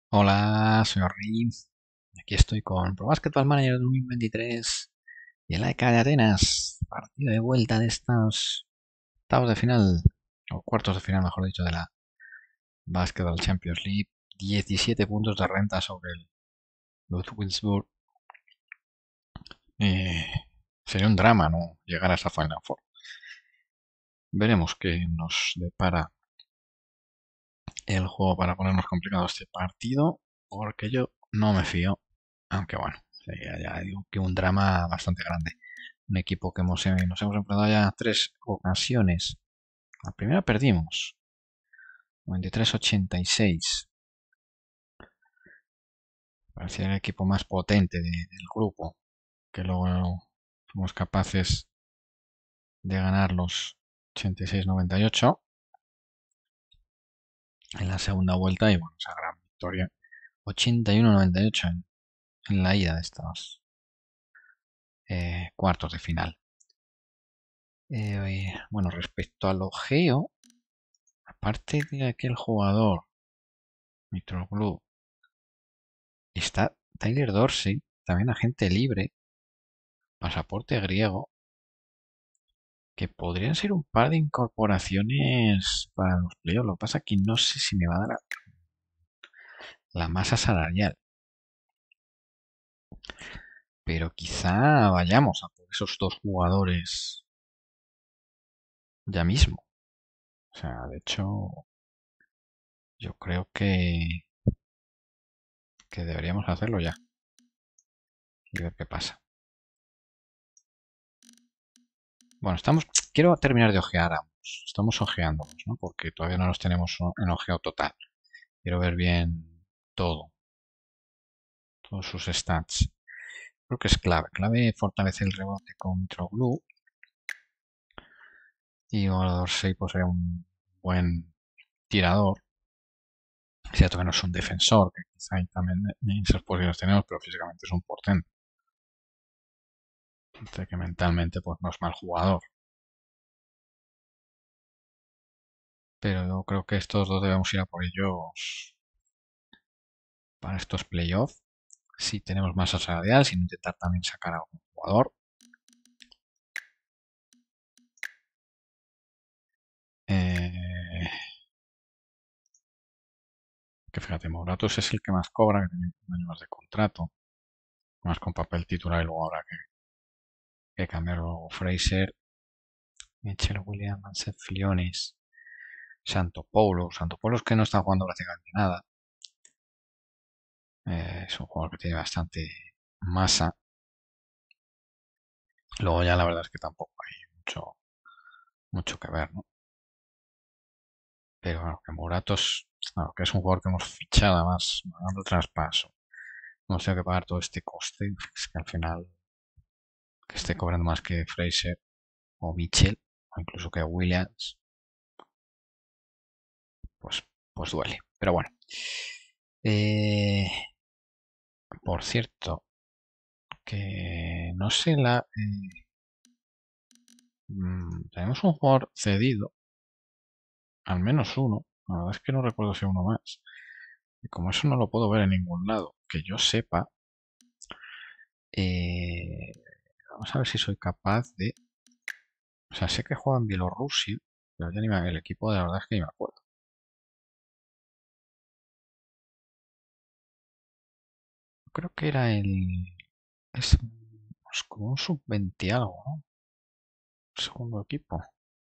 Hola, soy Rin. Aquí estoy con Pro Basketball Manager 2023 y el AEK de Atenas. Partido de vuelta de estos octavos de final, o cuartos de final, mejor dicho, de la Basketball Champions League. 17 puntos de renta sobre el Ludwigsburg. Eh, Sería un drama, ¿no? Llegar a esa Final Four. Veremos qué nos depara el juego para ponernos complicado este partido, porque yo no me fío. Aunque bueno, ya digo que un drama bastante grande. Un equipo que nos hemos enfrentado ya tres ocasiones. La primera perdimos, 93-86. Parecía el equipo más potente del grupo, que luego fuimos capaces de ganar los 86-98 en la segunda vuelta y bueno, esa gran victoria 81-98 en la ida de estos cuartos de final. Bueno, respecto al ojeo, aparte de aquel jugador, Mitroglou, está Tyler Dorsey, también agente libre, pasaporte griego, que podrían ser un par de incorporaciones para los playoffs. Lo que pasa es que no sé si me va a dar la masa salarial, pero quizá vayamos a por esos dos jugadores ya mismo. O sea, de hecho, yo creo que deberíamos hacerlo ya y ver qué pasa. Bueno, quiero terminar de ojear ambos. Estamos ojeándolos, ¿no? Porque todavía no los tenemos en ojeo total. Quiero ver bien todo, todos sus stats. Creo que es clave. Clave fortalece el rebote con Mitroglou y Dorsey pues sería un buen tirador. Es cierto que no es un defensor, que quizá ahí también ni esas posibilidades tenemos, pero físicamente es un portento. Entre que mentalmente pues no es mal jugador. Pero yo creo que estos dos debemos ir a por ellos para estos playoffs. Si tenemos masa salarial, sin intentar también sacar a algún jugador. Eh, que fíjate, Moratos es el que más cobra, que tiene un año más de contrato, más con papel titular y luego habrá que cambiar luego Fraser, Mitchell Williams, Ansel Fliones, Santopoulos que no está jugando prácticamente nada. Es un jugador que tiene bastante masa. Luego ya la verdad es que tampoco hay mucho que ver, ¿no? Pero bueno, que Moratos, claro, que es un jugador que hemos fichado además, dando el traspaso. Hemos tenido que pagar todo este coste, es que al final que esté cobrando más que Fraser o Mitchell, o incluso que Williams, pues, pues duele. Pero bueno. Eh, por cierto, que no sé tenemos un jugador cedido, al menos uno. La verdad es que no recuerdo si uno más. Y como eso no lo puedo ver en ningún lado, que yo sepa, eh, vamos a ver si soy capaz de... O sea, sé que juega en Bielorrusia, pero ya ni el equipo de la verdad es que ni me acuerdo. Creo que era es como un sub-20 algo, ¿no? Segundo equipo.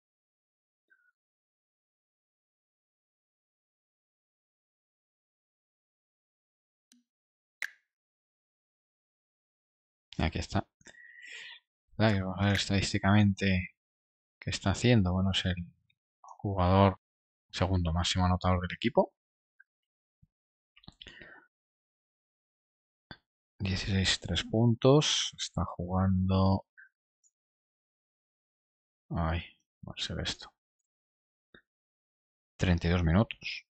Aquí está. Vamos a ver estadísticamente qué está haciendo. Bueno, es el jugador segundo máximo anotador del equipo. 16 3 puntos. Está jugando... Ay, mal se ve esto. 32 minutos.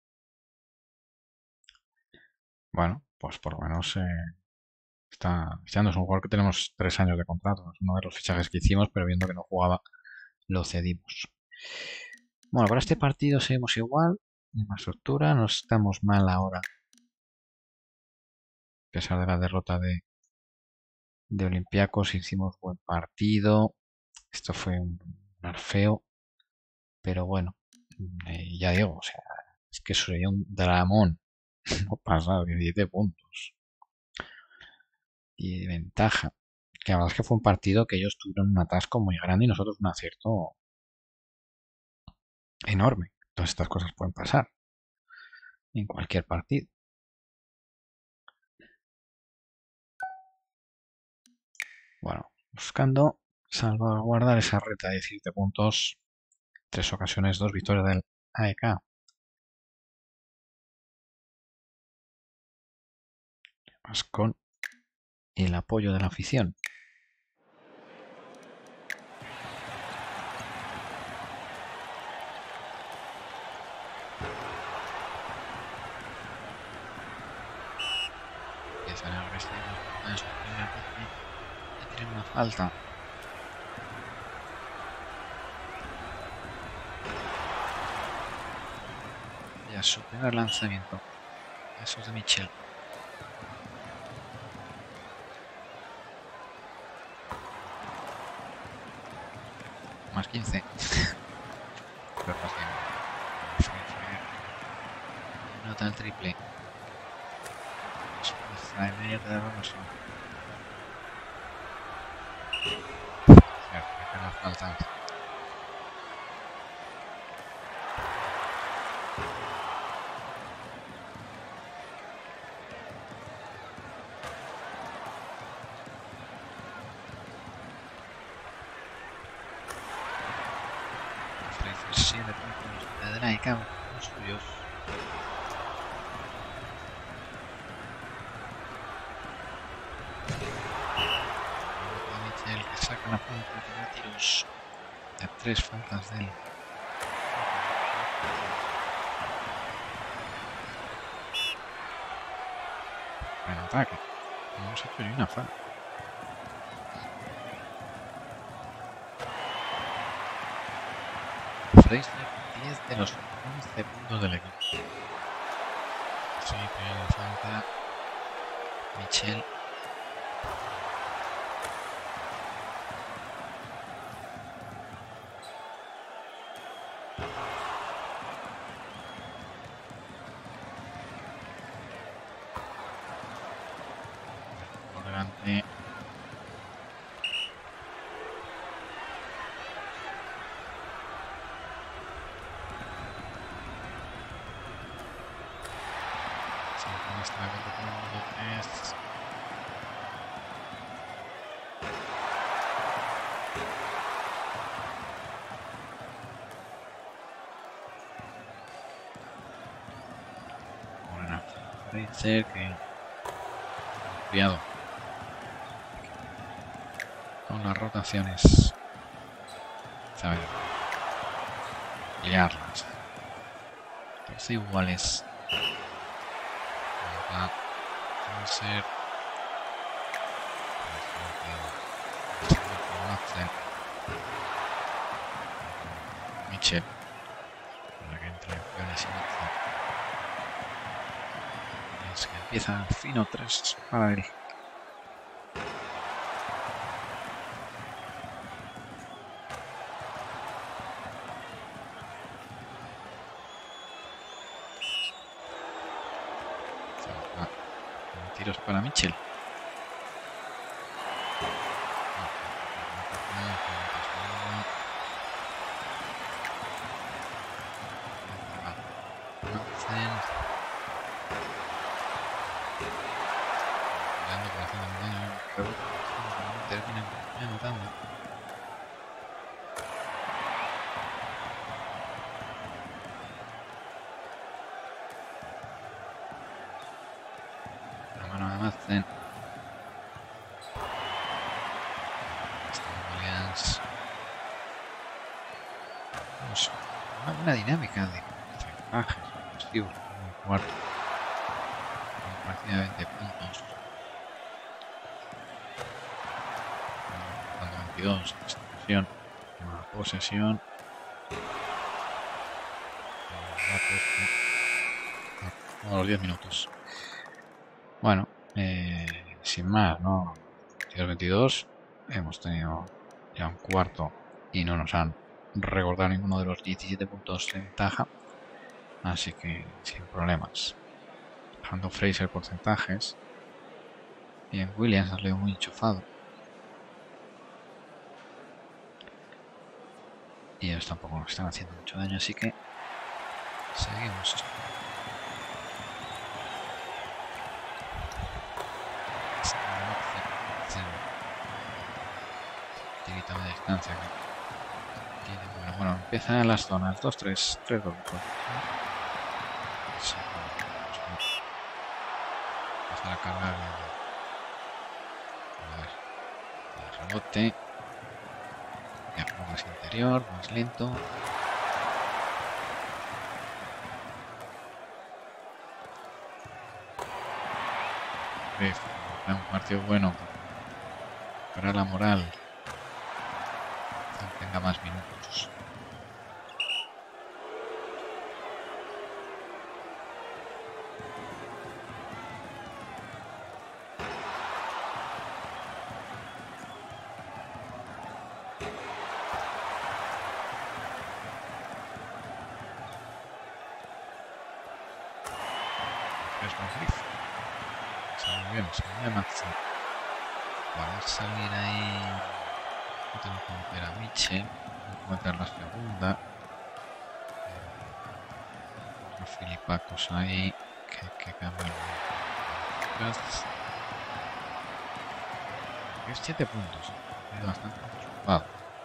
Bueno, pues por lo menos está fichando. Es un jugador que tenemos 3 años de contrato. Es uno de los fichajes que hicimos, pero viendo que no jugaba, lo cedimos. Bueno, para este partido seguimos igual. Misma estructura. No estamos mal ahora pesar de la derrota de Olympiacos, hicimos buen partido. Esto fue un feo, pero bueno, ya digo, o sea, es que sería un dramón no pasar 17 puntos y de ventaja. Que la verdad es que fue un partido que ellos tuvieron un atasco muy grande y nosotros un acierto enorme. Todas estas cosas pueden pasar en cualquier partido. Bueno, buscando salvaguardar esa reta de 17 puntos. 3 ocasiones, 2 victorias del AEK. Más con el apoyo de la afición. Ya tiene una falta. Ya su primer lanzamiento. Eso es de Michel. Más 15. Pero nota el triple. La inmediata de Robertson. La falta. Fraser 7 puntos de Drake, los suyos. Michel que saca la punta de tiros de 3 faltas de él. En ataque. No hemos hecho ni una falta. Fraser 10 de los 11 puntos del equipo. Sí, primera falta. Michel. Por delante. Buena. Fraser que cuidado con las rotaciones. Saber liarlas. 12 iguales. Fraser. Michel. Para que entre opciones y Matson. Es que empieza fino 3 para él. Tiros para Michel. Termina anotando. La mano de Madsen. Williams. Una buena dinámica de bajas positivos en el cuarto. Una partida de 20 puntos. Cuando 22, extensión, una posesión. A los 10 minutos. Bueno, Sin más, ¿no? 22-22. Hemos tenido ya un cuarto y no nos han recordado ninguno de los 17 puntos de ventaja. Así que sin problemas. Bajando Fraser porcentajes. Bien, Williams ha salido muy enchufado. Y ellos tampoco nos están haciendo mucho daño, así que seguimos. Tirita de distancia que tiene. Bueno, empiezan las zonas 2-3, 3-2. Sí, empezar a cargar el rebote. Ya juego más interior, más lento. Un partido bueno para la moral. Que tenga más minutos. Es Madrid. Sale bien, sale Maxi. Va a salir ahí. No tengo que meter a Mitchell. Voy a meter la segunda. Los filipacos ahí. Que cambian. Es 7 puntos. Es bastante enchufado.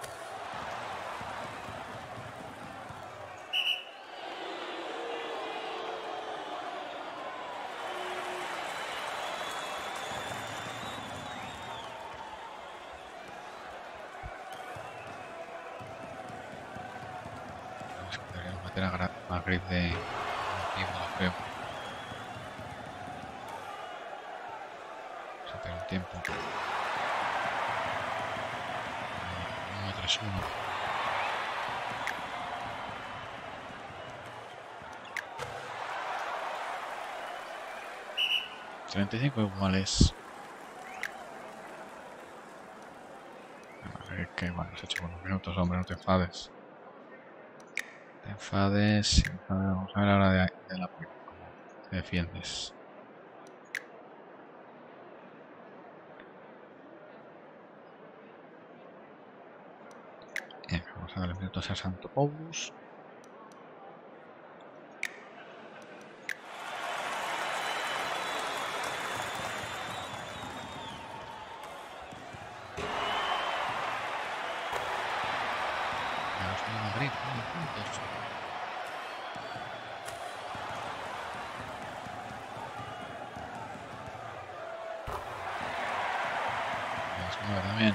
Deberíamos meter a Grip de tiempo, creo. Vamos a tener un tiempo. 1-3-1. $35 iguales. Que bueno, se ha hecho unos minutos, hombre, no te enfades. Te enfades. Vamos a ver ahora de la cómo te defiendes. Bien, vamos a darle minutos a Santopoulos. Madrid, 9 puntos. Las 9 también.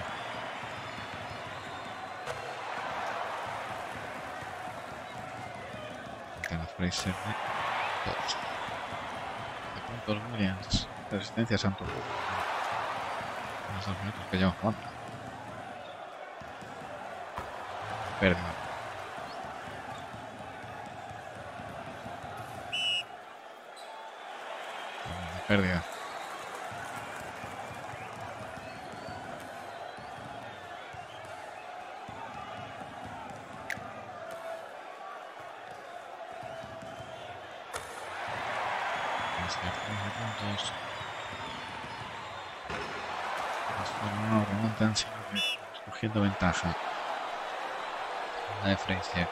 Gana Fraser de 2. De puntos Williams. Resistencia Santo. Los 2 minutos que llevan jugando. Pérdida. Pérdida. Puntos. No remontan, sino que cogiendo ventaja. La de Fraser.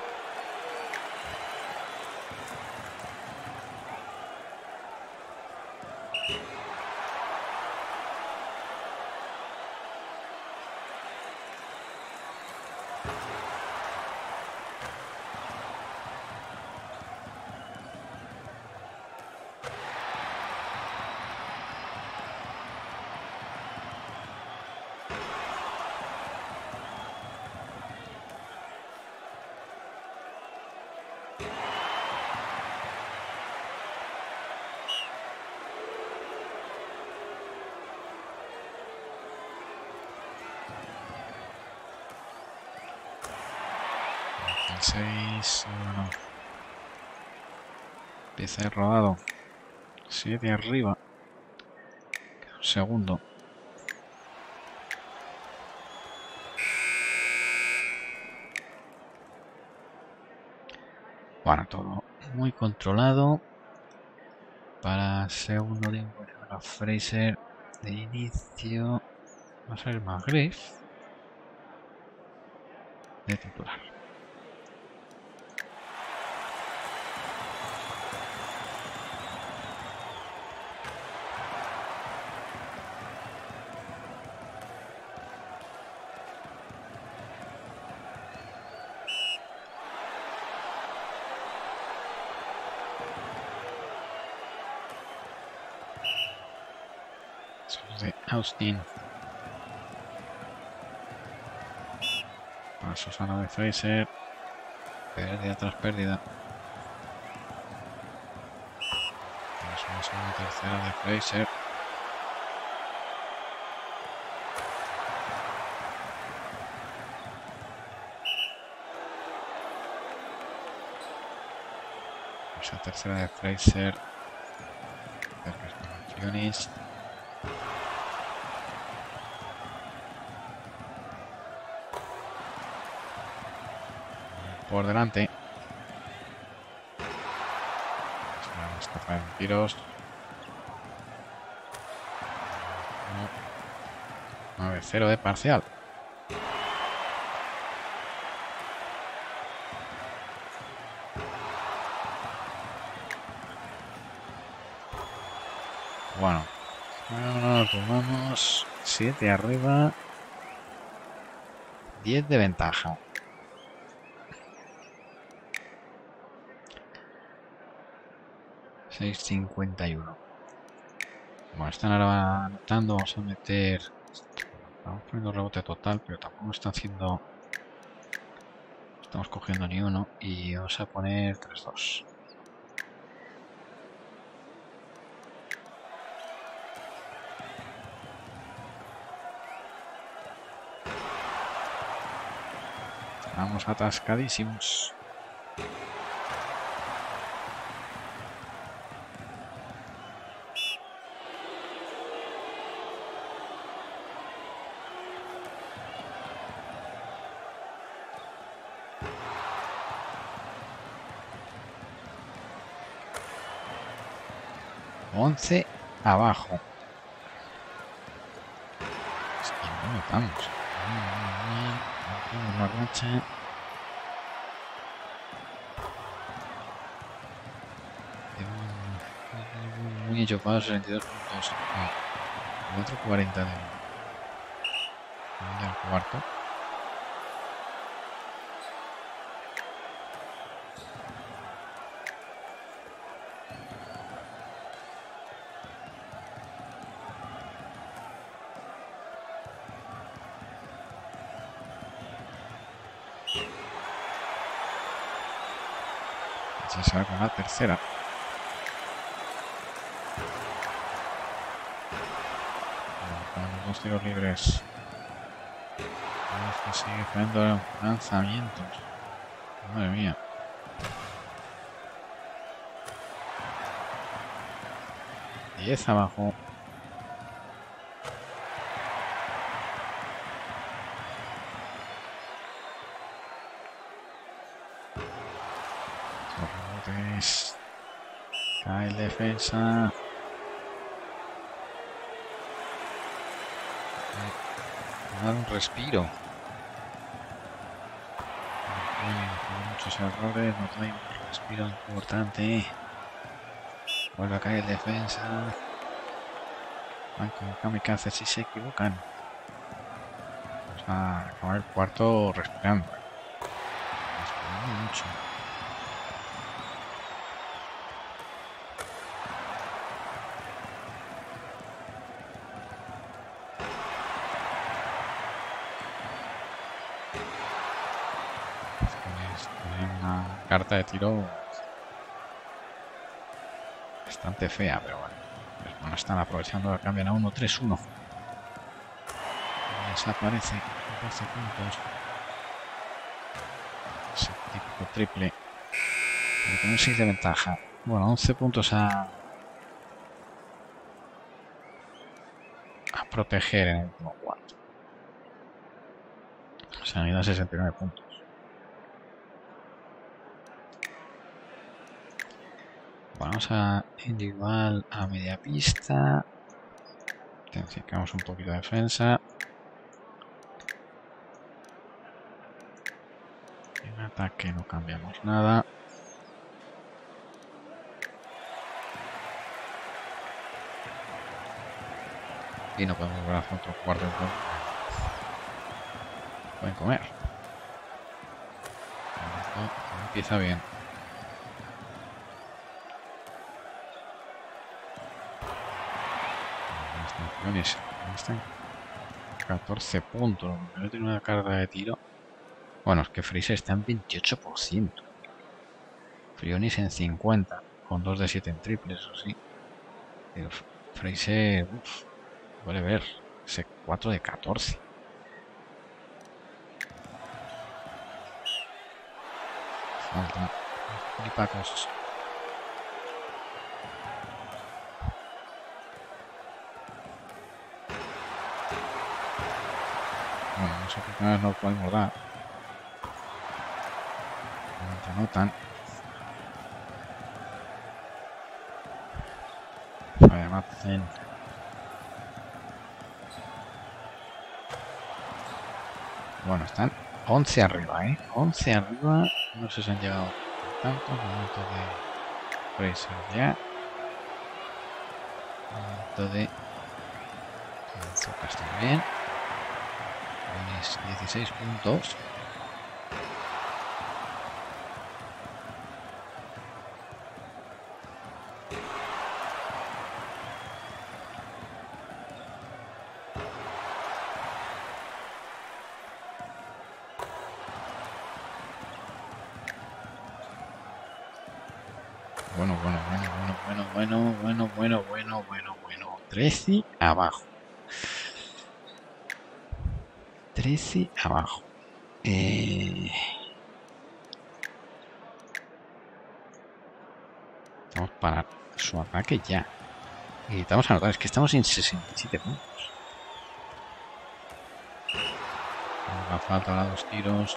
El 6, bueno. Empieza rodado. 7 arriba. segundo. Bueno, todo muy controlado. Para segundo tiempo a Fraser de inicio. Va a ser McGriff de titular. De Austin. Para Susana de Fraser. Pérdida tras pérdida. Es una segunda tercera de Fraser. Esa tercera de Fraser. Cerca con Fionis. Por delante. Escapa en tiros. 9-0 de parcial. Bueno, nos tomamos 7 arriba, 10 de ventaja. $6.51. Bueno, están ahora anotando. Vamos a meter. Estamos poniendo rebote total, pero tampoco está haciendo. No estamos cogiendo ni uno. Y vamos a poner 3-2. Estamos atascadísimos. $11 abajo. Es que no notamos. Una racha. Muy enchufados, 62 puntos. 4.40 del cuarto. Se va con la tercera. Con los dos tiros libres. Que sigue fallando lanzamientos. Madre mía. $10 abajo. Cae el defensa. Da un respiro. Con muchos errores, no trae un respiro importante. Vuelve a caer el defensa. Con kamikaze si se equivocan. Vamos a acabar el cuarto respirando. Respirando mucho. Una carta de tiro bastante fea, pero bueno. Pues bueno, están aprovechando, la cambian a 1-3-1. Desaparece 12 puntos. Ese típico triple. Pero con un 6 de ventaja. Bueno, 11 puntos a proteger en el último cuarto. Se han ido a 69 puntos. Vamos a individual a media pista. Intensificamos un poquito de defensa. En ataque no cambiamos nada. Y no podemos volver a hacer otro cuarto de gol. Pueden comer. Empieza bien. Están 14 puntos. No tiene una carga de tiro. Bueno, es que Fraser está en 28%. Frionis en 50%. Con 2 de 7 en triple, eso sí. Pero Fraser, puede ver. Ese 4 de 14. Falta. Flipacos. Bueno, no sé por qué no podemos dar. No te anotan. Falla Madsen. Bueno, están 11 arriba, 11 arriba. No sé si han llegado tantos. Momento de Fraser ya. Momento de Zucas también. 16 puntos. Bueno. 13 abajo. 13 abajo. Vamos para su ataque ya. Y necesitamos anotar, es que estamos en 67 puntos. Nos falta ahora 2 tiros.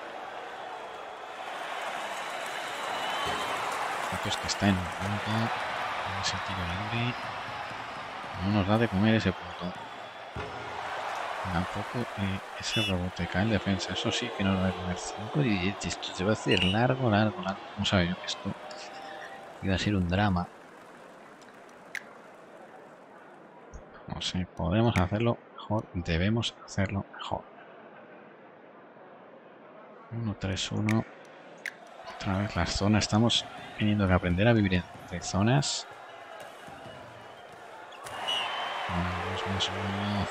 Es que está en un punto. Ese tiro libre. No nos da de comer ese punto. Tampoco ese rebote cae en defensa. Eso sí que nos da de comer 5 y 10. Esto se va a hacer largo. No sabía yo que esto iba a ser un drama. No sé, podemos hacerlo mejor. Debemos hacerlo mejor. 1-3-1. Otra vez las zonas. Estamos teniendo que aprender a vivir entre zonas. 1-2-1.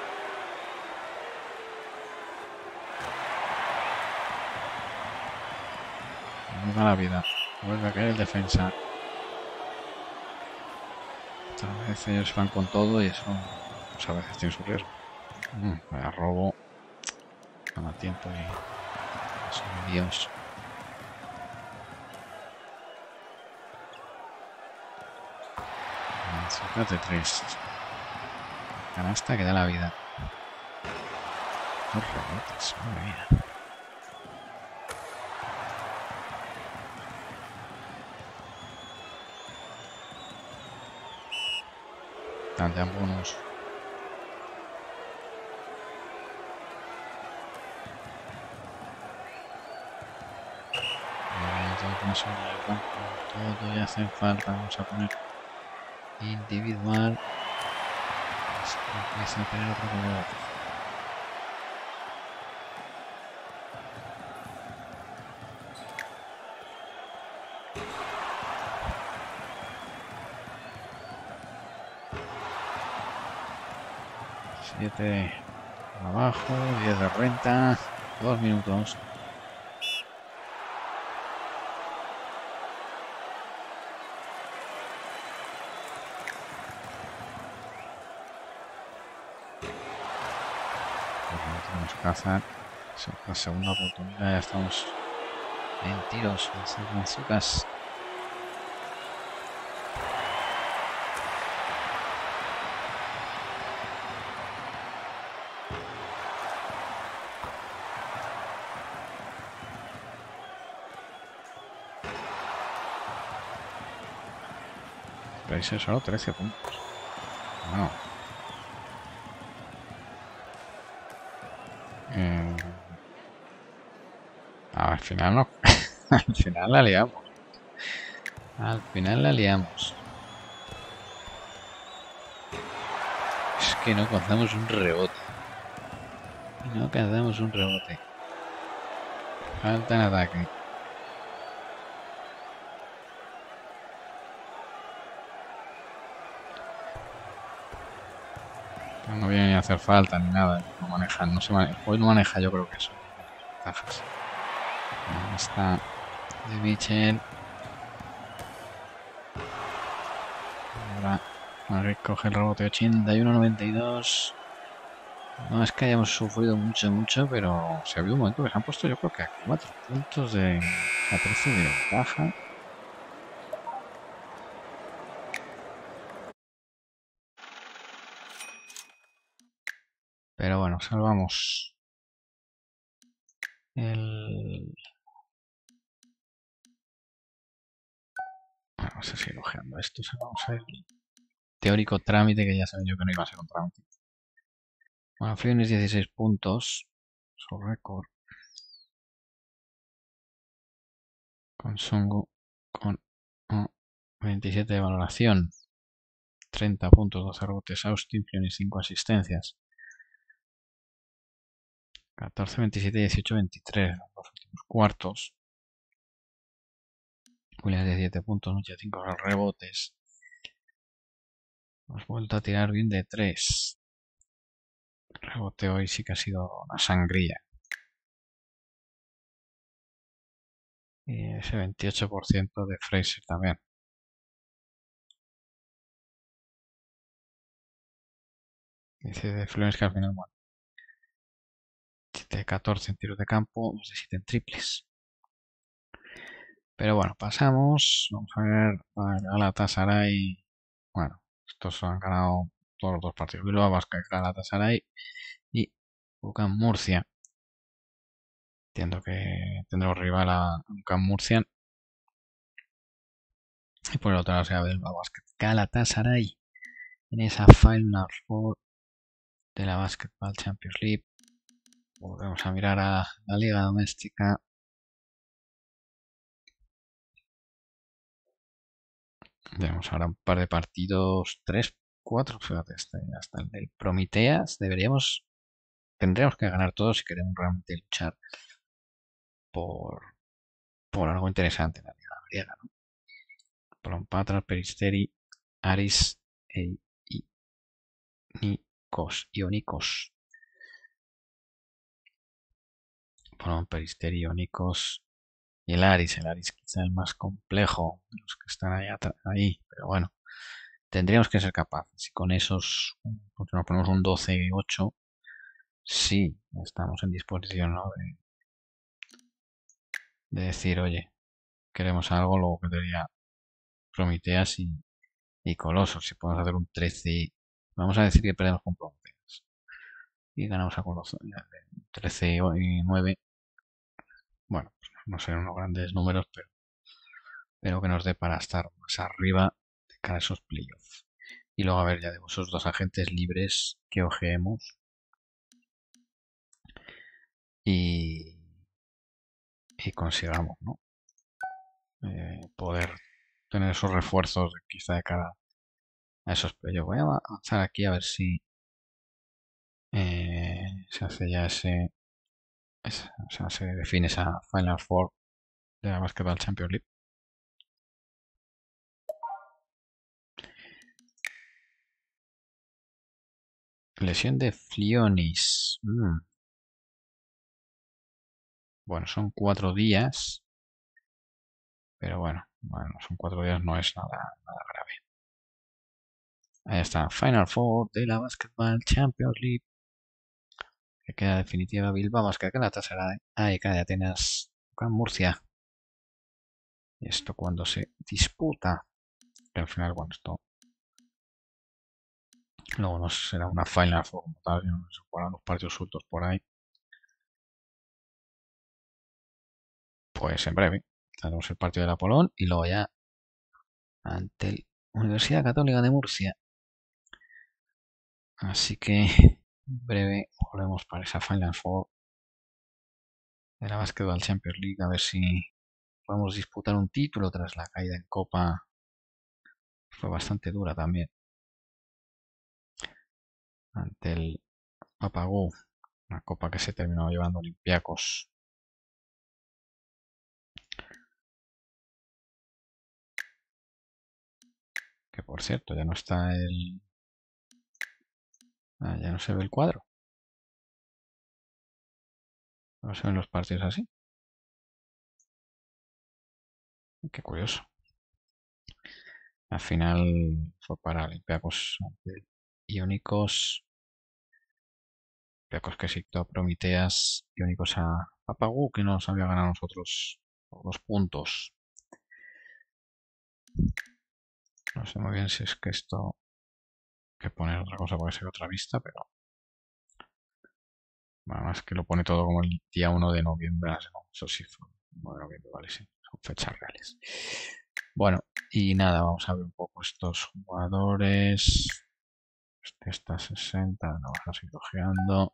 Nos da la vida. Vuelve a caer el defensa. A veces ellos van con todo y eso pues a veces tiene su riesgo. Vaya robo. Gana tiempo y son líos. Zucas de 3. Canasta que da la vida. 2 rebotes, madre mía. Tantean bonus. Todo ya hace falta. Vamos a poner individual. Empieza a tener otro color. Siete abajo, 10 de renta, 2 minutos. Tenemos que cazar. La segunda oportunidad, ya estamos en tiros. Zucas. Fraser solo 13 puntos. No. Al final no. Al final la liamos. Al final la liamos. Es que no cazamos un rebote. No cazamos un rebote. Falta en ataque. No viene ni a hacer falta ni nada. No manejan, no se maneja. Hoy no maneja, yo creo que eso. Ventajas. Ahí está de Mitchell. Ahora Madrid coge el rebote 81-92. No es que hayamos sufrido mucho, pero se ha habido un momento que se han puesto, yo creo que a 4 puntos a 13 de ventaja. Pero bueno, salvamos el... Vamos a seguir ojeando esto, salvamos el teórico trámite, que ya sabía yo que no iba a ser un trámite. Bueno, Friones 16 puntos, su récord. Con Songo con 27 de valoración. 30 puntos, 12 rebotes. Austin, Friones 5 asistencias. 14, 27, 18, 23. Los últimos cuartos. Williams 17 puntos, Noche 5 rebotes. Hemos vuelto a tirar bien de 3. Rebote hoy sí que ha sido una sangría. Y ese 28% de Fraser también. Dice de Fluence que al final, bueno, 7 de 14 en tiros de campo, 2 de 7 en triples. Pero bueno, pasamos. Vamos a ver a Galatasaray. Bueno, estos han ganado todos los dos partidos. Bilbao Basket, Galatasaray y UCAM Murcia. Entiendo que tendremos rival a UCAM Murcia. Y por el otro lado será Bilbao Basket, Galatasaray en esa Final Four de la Basketball Champions League. Volvemos a mirar a la Liga Doméstica. Tenemos ahora un par de partidos, 3, 4, fíjate, hasta el del Prometeas. Tendríamos que ganar todos si queremos realmente luchar por, por algo interesante en la Liga griega, ¿no? Patra, Peristeri, Aris e Ionikos. Peristeri, Ionikos y el Aris quizá el más complejo de los que están ahí, pero bueno, tendríamos que ser capaces. Y con esos, pues nos ponemos un 12-8, sí, estamos en disposición, ¿no? de decir, oye, queremos algo, luego que diría Prometeas y Colosos. Si podemos hacer un 13, vamos a decir que perdemos con Prometeas y ganamos a Colosos 13 y 9. Bueno, pues no serán unos grandes números, pero que nos dé para estar más arriba de cara a esos playoffs. Y luego a ver ya de esos dos agentes libres que ojeemos y consigamos, ¿no? Poder tener esos refuerzos quizá de cara a esos playoffs. Voy a avanzar aquí a ver si se hace ya o sea, se define esa Final Four de la Basketball Champions League. Lesión de Flionis. Bueno, son 4 días. Pero bueno, son 4 días, no es nada grave. Ahí está, Final Four de la Basketball Champions League. Que queda definitiva Bilbao Basket, Galatasaray, AEK de Atenas, con Murcia. Y esto cuando se disputa. Que al final, bueno, esto luego no será una Final Four como tal, no se jugarán los partidos sueltos por ahí. Pues en breve tenemos el partido del Apolón y luego ya ante el Universidad Católica de Murcia. Así que en breve volvemos para esa Final Four de la Basketball Champions League, a ver si podemos disputar un título tras la caída en Copa. Fue bastante dura también ante el Papagú, una copa que se terminó llevando Olympiacos. Que por cierto, ya no está el... ya no se ve el cuadro. No se ven los partidos así. Qué curioso. Al final fue para Olympiacos ante Iónicos. Olympiacos que citó a Prometeas. Iónicos a Papagú, que nos había ganado a nosotros los puntos. No sé muy bien si es que esto que poner otra cosa porque se ve otra vista, pero bueno, más que lo pone todo como el día 1 de noviembre. No, eso sí fue 1 de noviembre, vale, sí, son fechas reales. Bueno, y nada, vamos a ver un poco estos jugadores. Este está 60, lo vamos a seguir ojeando.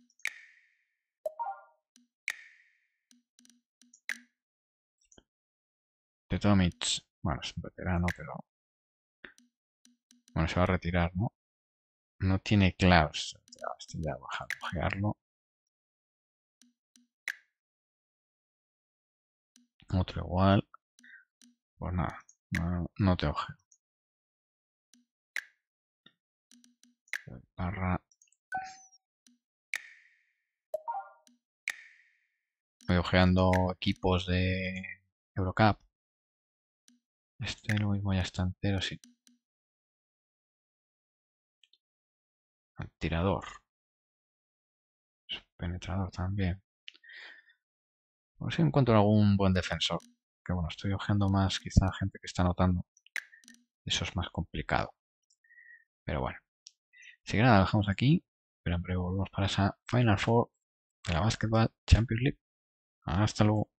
De Tomic, bueno, es un veterano, pero bueno, se va a retirar, ¿no? No tiene clavos. Estoy ya bajando a ojearlo. Otro igual. Pues nada, no te ojeo. Barra. Voy ojeando equipos de Eurocup. Este lo mismo ya está entero, sí. El tirador. Penetrador también. A ver si encuentro algún buen defensor. Que bueno, estoy ojeando más quizá gente que está anotando. Eso es más complicado. Pero bueno. Así que nada, lo dejamos aquí. Pero en breve volvemos para esa Final Four de la Basketball Champions League. Hasta luego.